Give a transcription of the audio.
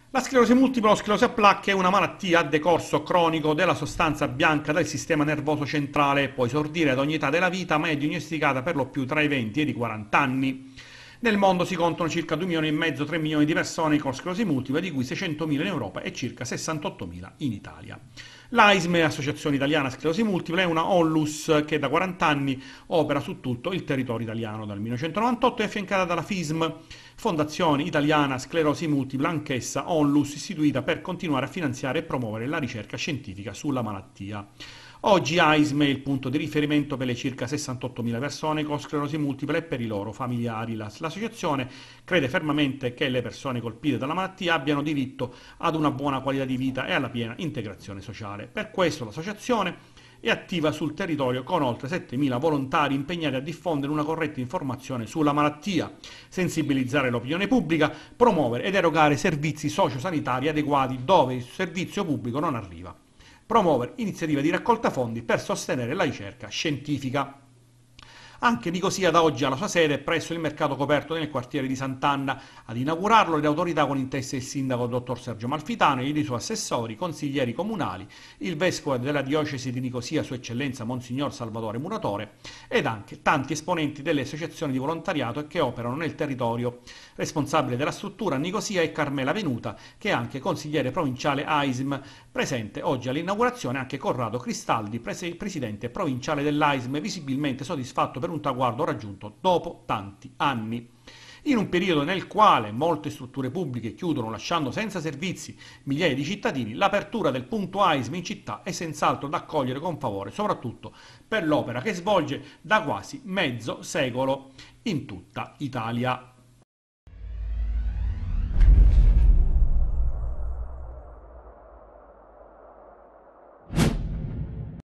La sclerosi multipla o sclerosi a placche è una malattia a decorso cronico della sostanza bianca del sistema nervoso centrale, può esordire ad ogni età della vita, ma è diagnosticata per lo più tra i 20 e i 40 anni. Nel mondo si contano circa 2 milioni e mezzo, 3 milioni di persone con sclerosi multipla, di cui 600.000 in Europa e circa 68.000 in Italia. L'AISM, Associazione Italiana Sclerosi Multiple, è una onlus che da 40 anni opera su tutto il territorio italiano. Dal 1998 è affiancata dalla FISM, Fondazione Italiana Sclerosi Multipla, anch'essa onlus istituita per continuare a finanziare e promuovere la ricerca scientifica sulla malattia. Oggi AISM è il punto di riferimento per le circa 68.000 persone con sclerosi multipla e per i loro familiari. L'associazione crede fermamente che le persone colpite dalla malattia abbiano diritto ad una buona qualità di vita e alla piena integrazione sociale. Per questo l'associazione è attiva sul territorio con oltre 7.000 volontari impegnati a diffondere una corretta informazione sulla malattia, sensibilizzare l'opinione pubblica, promuovere ed erogare servizi sociosanitari adeguati dove il servizio pubblico non arriva, promuovere iniziative di raccolta fondi per sostenere la ricerca scientifica. Anche Nicosia da oggi ha la sua sede presso il mercato coperto nel quartiere di Sant'Anna. Ad inaugurarlo le autorità con in testa il sindaco dottor Sergio Malfitano e i suoi assessori, consiglieri comunali, il vescovo della diocesi di Nicosia, sua eccellenza Monsignor Salvatore Muratore, ed anche tanti esponenti delle associazioni di volontariato che operano nel territorio. Responsabile della struttura a Nicosia è Carmela Venuta, che è anche consigliere provinciale AISM. Presente oggi all'inaugurazione anche Corrado Cristaldi, presidente provinciale dell'AISM, visibilmente soddisfatto per un traguardo raggiunto dopo tanti anni. In un periodo nel quale molte strutture pubbliche chiudono lasciando senza servizi migliaia di cittadini, l'apertura del punto AISM in città è senz'altro da accogliere con favore, soprattutto per l'opera che svolge da quasi mezzo secolo in tutta Italia.